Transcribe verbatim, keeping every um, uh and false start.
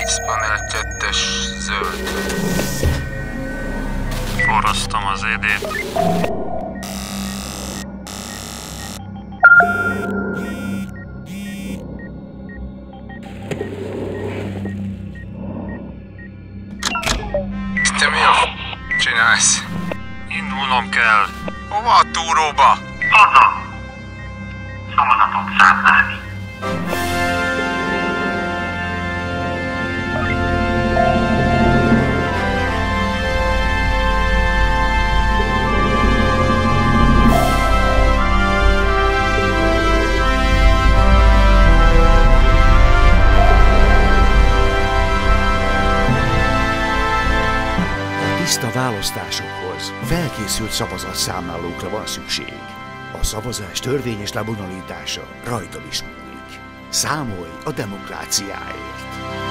Panel kettes zöld. Forrasztom az é dét. Te mi a f*** csinálsz? Indulnom kell. Hova a túróba? Haza! Szavazatot számlálni. Tiszta választásokhoz felkészült szavazatszámlálókra van szükség. A szavazás törvényes lebonyolítása rajtad is múlik. Számolj a demokráciáért!